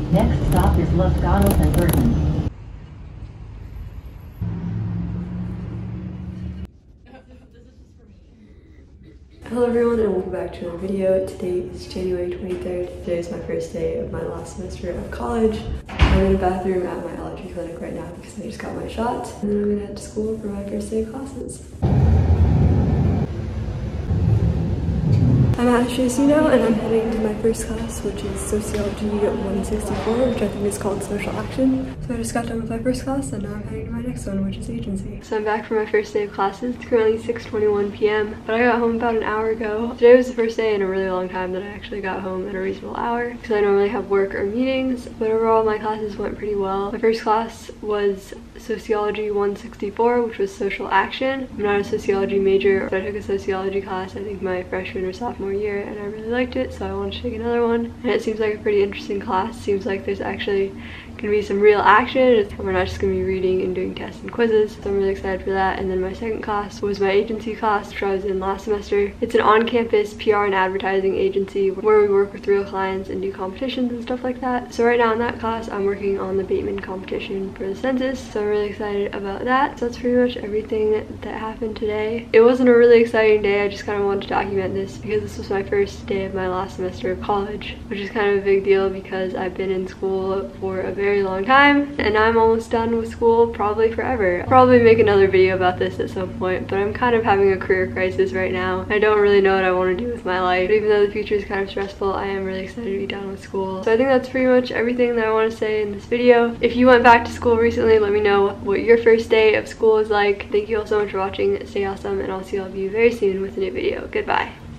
Next stop is Los Gatos and Burton. Hello everyone and welcome back to another video. Today is January 23rd. Today is my first day of my last semester of college. I'm in a bathroom at my allergy clinic right now because I just got my shot. And then I'm gonna head to school for my first day of classes. I'm at HJCUno and I'm heading to my first class, which is Sociology 164, which I think is called Social Action. So I just got done with my first class and now I'm heading to my next one, which is Agency. So I'm back for my first day of classes. It's currently 6:21 p.m. but I got home about an hour ago. Today was the first day in a really long time that I actually got home at a reasonable hour because I normally have work or meetings, but overall my classes went pretty well. My first class was Sociology 164, which was Social Action. I'm not a sociology major, but I took a sociology class I think my freshman or sophomore year and I really liked it, so I wanted to take another one. And it seems like a pretty interesting class. Seems like there's actually gonna be some real action. We're not just gonna be reading and doing tests and quizzes, so I'm really excited for that. And then my second class was my agency class, which I was in last semester. It's an on-campus PR and advertising agency where we work with real clients and do competitions and stuff like that. So right now in that class I'm working on the Bateman competition for the census, so I'm really excited about that. So that's pretty much everything that happened today. It wasn't a really exciting day. I just kind of wanted to document this because this was my first day of my last semester of college, which is kind of a big deal because I've been in school for a very long time and I'm almost done with school, probably forever. I'll probably make another video about this at some point, but I'm kind of having a career crisis right now. I don't really know what I want to do with my life, but even though the future is kind of stressful, I am really excited to be done with school. So I think that's pretty much everything that I want to say in this video. If you went back to school recently, let me know what your first day of school is like. Thank you all so much for watching. Stay awesome, and I'll see all of you very soon with a new video. Goodbye.